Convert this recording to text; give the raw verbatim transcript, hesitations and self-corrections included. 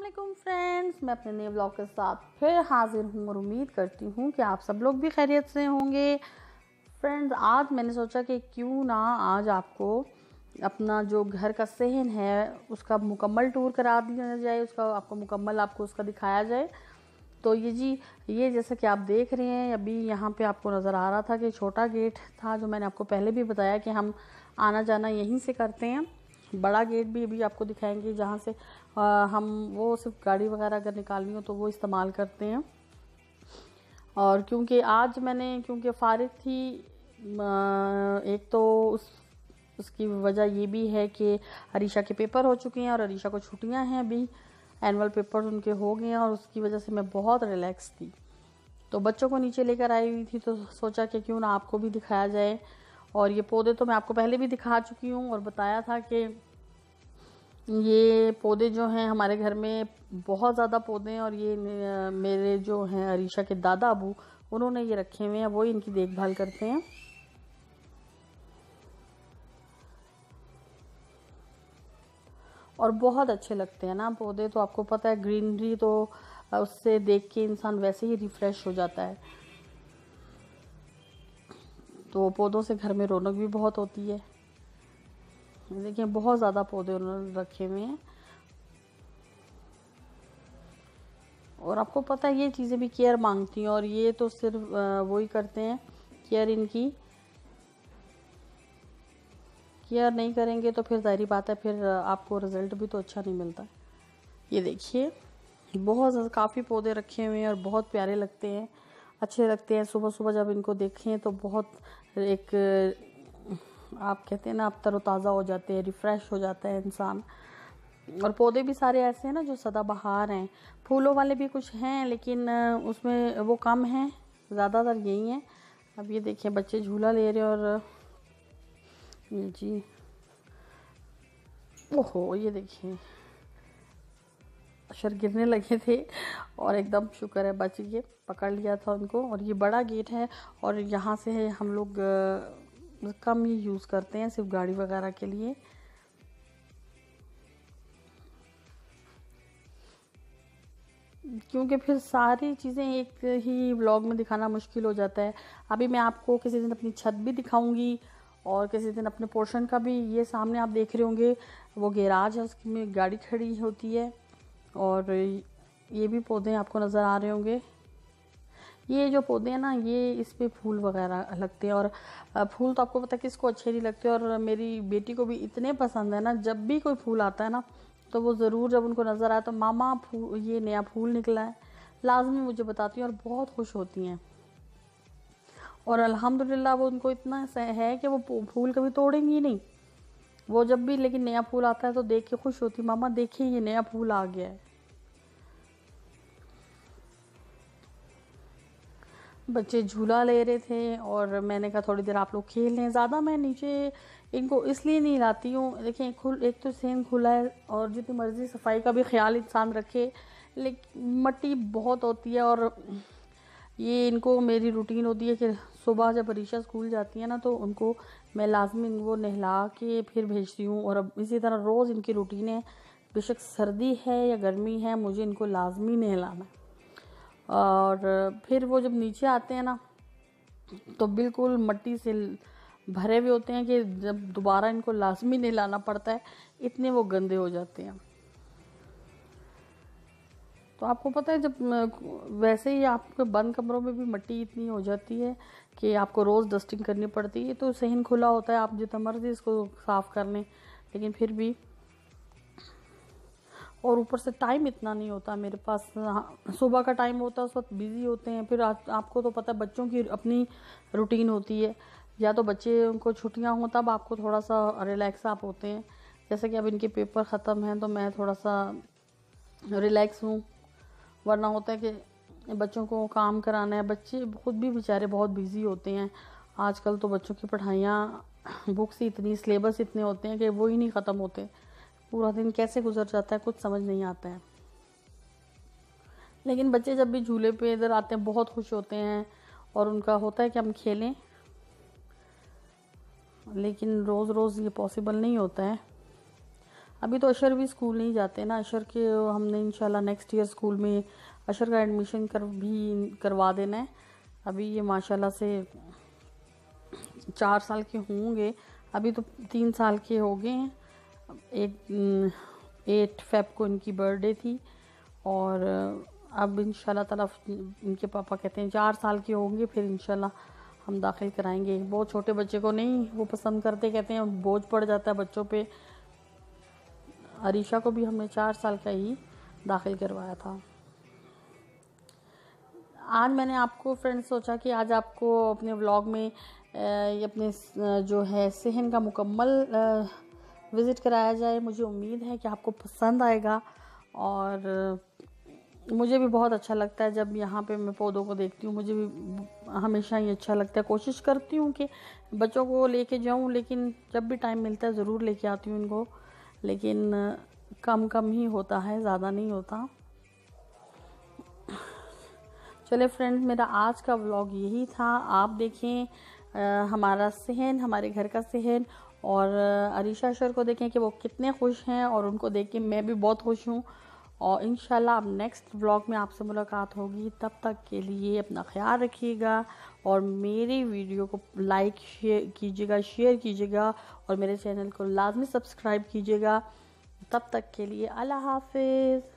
वालेकुम फ्रेंड्स, मैं अपने नए ब्लॉग के साथ फिर हाजिर हूँ और उम्मीद करती हूँ कि आप सब लोग भी खैरियत से होंगे। फ्रेंड्स, आज मैंने सोचा कि क्यों ना आज आपको अपना जो घर का सहन है उसका मुकम्मल टूर करा दिया जाए, उसका आपको मुकम्मल आपको उसका दिखाया जाए। तो ये जी ये जैसा कि आप देख रहे हैं, अभी यहाँ पे आपको नज़र आ रहा था कि छोटा गेट था जो मैंने आपको पहले भी बताया कि हम आना जाना यहीं से करते हैं। बड़ा गेट भी अभी आपको दिखाएंगे जहाँ से आ, हम वो सिर्फ गाड़ी वगैरह अगर निकालनी हो तो वो इस्तेमाल करते हैं। और क्योंकि आज मैंने क्योंकि फ़ारिग थी, एक तो उस उसकी वजह ये भी है कि अरीशा के पेपर हो चुके हैं और अरीशा को छुट्टियां हैं, अभी एनुअल पेपर उनके हो गए हैं और उसकी वजह से मैं बहुत रिलैक्स थी। तो बच्चों को नीचे लेकर आई हुई थी तो सोचा कि क्यों ना आपको भी दिखाया जाए। और ये पौधे तो मैं आपको पहले भी दिखा चुकी हूँ और बताया था कि ये पौधे जो हैं हमारे घर में बहुत ज़्यादा पौधे हैं और ये मेरे जो हैं अरीशा के दादा अबू उन्होंने ये रखे हुए हैं, वो इनकी देखभाल करते हैं। और बहुत अच्छे लगते हैं ना पौधे, तो आपको पता है ग्रीनरी तो उससे देख के इंसान वैसे ही रिफ़्रेश हो जाता है। तो पौधों से घर में रौनक भी बहुत होती है। देखिए बहुत ज़्यादा पौधे उन्होंने रखे हुए हैं और आपको पता है ये चीज़ें भी केयर मांगती हैं और ये तो सिर्फ वही करते हैं केयर। इनकी केयर नहीं करेंगे तो फिर ज़ाहिर बात है फिर आपको रिज़ल्ट भी तो अच्छा नहीं मिलता। ये देखिए बहुत ज़्यादा काफ़ी पौधे रखे हुए हैं और बहुत प्यारे लगते हैं, अच्छे लगते हैं। सुबह सुबह जब इनको देखें तो बहुत एक आप कहते हैं ना आप तरोताज़ा हो जाते हैं, रिफ़्रेश हो जाता है इंसान। और पौधे भी सारे ऐसे हैं ना जो सदाबहार हैं, फूलों वाले भी कुछ हैं लेकिन उसमें वो कम हैं, ज़्यादातर यही हैं। अब ये देखिए बच्चे झूला ले रहे और ये जी ओहो ये देखिए अशर गिरने लगे थे और एकदम शुक्र है बच गए, पकड़ लिया था उनको। और ये बड़ा गेट है और यहाँ से है हम लोग कम ही यूज़ करते हैं सिर्फ गाड़ी वगैरह के लिए। क्योंकि फिर सारी चीज़ें एक ही व्लॉग में दिखाना मुश्किल हो जाता है। अभी मैं आपको किसी दिन अपनी छत भी दिखाऊंगी और किसी दिन अपने पोर्शन का भी। ये सामने आप देख रहे होंगे वो गैराज है, उसमें गाड़ी खड़ी होती है। और ये भी पौधे आपको नज़र आ रहे होंगे। ये जो पौधे हैं ना ये इस पे फूल वगैरह लगते हैं और फूल तो आपको पता है किसको अच्छे नहीं लगते। और मेरी बेटी को भी इतने पसंद है ना, जब भी कोई फूल आता है ना तो वो ज़रूर जब उनको नज़र आए तो मामा फूल ये नया फूल निकला है लाजमी मुझे बताती हैं और बहुत खुश होती हैं। और अल्हम्दुलिल्लाह वो उनको इतना है कि वो फूल कभी तोड़ेंगी नहीं। वो जब भी लेकिन नया फूल आता है तो देख के खुश होती, मामा देखिए ये नया फूल आ गया है। बच्चे झूला ले रहे थे और मैंने कहा थोड़ी देर आप लोग खेल लें। ज़्यादा मैं नीचे इनको इसलिए नहीं लाती हूँ, देखिए खुल एक तो सेम खुला है और जितनी मर्ज़ी सफाई का भी ख्याल इंसान रखे लेकिन मट्टी बहुत होती है। और ये इनको मेरी रूटीन होती है कि सुबह जब अरीशा स्कूल जाती है ना तो उनको मैं लाजमी वो नहला के फिर भेजती हूँ। और अब इसी तरह रोज़ इनकी रूटीन है, बेशक सर्दी है या गर्मी है मुझे इनको लाजमी नहलाना। और फिर वो जब नीचे आते हैं ना तो बिल्कुल मट्टी से भरे हुए होते हैं कि जब दोबारा इनको लाजमी नहलाना पड़ता है, इतने वो गंदे हो जाते हैं। तो आपको पता है जब वैसे ही आपके बंद कमरों में भी मट्टी इतनी हो जाती है कि आपको रोज़ डस्टिंग करनी पड़ती है। तो सहन खुला होता है, आप जितना मर्जी इसको साफ़ कर लें लेकिन फिर भी। और ऊपर से टाइम इतना नहीं होता मेरे पास, सुबह का टाइम होता है उस वक्त बिज़ी होते हैं। फिर आ, आपको तो पता है बच्चों की अपनी रूटीन होती है, या तो बच्चे उनको छुट्टियां हों तब आपको थोड़ा सा रिलैक्स आप होते हैं। जैसे कि अब इनके पेपर ख़त्म हैं तो मैं थोड़ा सा रिलैक्स हूँ, वरना होता है कि बच्चों को काम कराना है। बच्चे खुद भी बेचारे बहुत बिज़ी होते हैं आजकल। तो बच्चों की पढ़ाइयाँ, बुक्स इतनी, सिलेबस इतने होते हैं कि वो ही नहीं ख़त्म होते। पूरा दिन कैसे गुजर जाता है कुछ समझ नहीं आता है। लेकिन बच्चे जब भी झूले पे इधर आते हैं बहुत खुश होते हैं और उनका होता है कि हम खेलें, लेकिन रोज़ रोज़ ये पॉसिबल नहीं होता है। अभी तो अशर भी स्कूल नहीं जाते ना, अशर के हमने इंशाल्लाह नेक्स्ट ईयर स्कूल में अशर का एडमिशन कर भी करवा देना है। अभी ये माशाल्लाह से चार साल के होंगे, अभी तो तीन साल के हो गए हैं। एक एट फेब को इनकी बर्थडे थी और अब इंशाल्लाह ताला इनके पापा कहते हैं चार साल के होंगे फिर इंशाल्लाह हम दाखिल कराएंगे। बहुत छोटे बच्चे को नहीं वो पसंद करते, कहते हैं बोझ पड़ जाता है बच्चों पे। अरीशा को भी हमने चार साल का ही दाखिल करवाया था। आज मैंने आपको फ्रेंड्स सोचा कि आज आपको अपने व्लॉग में ये अपने जो है सहन का मुकम्मल विज़िट कराया जाए। मुझे उम्मीद है कि आपको पसंद आएगा और मुझे भी बहुत अच्छा लगता है जब यहाँ पे मैं पौधों को देखती हूँ। मुझे भी हमेशा ही अच्छा लगता है, कोशिश करती हूँ कि बच्चों को लेके जाऊँ, लेकिन जब भी टाइम मिलता है ज़रूर लेके आती हूँ इनको, लेकिन कम कम ही होता है, ज़्यादा नहीं होता। चले फ्रेंड्स, मेरा आज का व्लॉग यही था। आप देखें आ, हमारा सहन, हमारे घर का सहन, और अरीशा अशर को देखें कि वो कितने खुश हैं, और उनको देख के मैं भी बहुत खुश हूँ। और इंशाल्लाह अब नेक्स्ट व्लॉग में आपसे मुलाकात होगी। तब तक के लिए अपना ख्याल रखिएगा और मेरी वीडियो को लाइक शेयर कीजिएगा, शेयर कीजिएगा और मेरे चैनल को लाजमी सब्सक्राइब कीजिएगा। तब तक के लिए अल्लाह हाफिज़।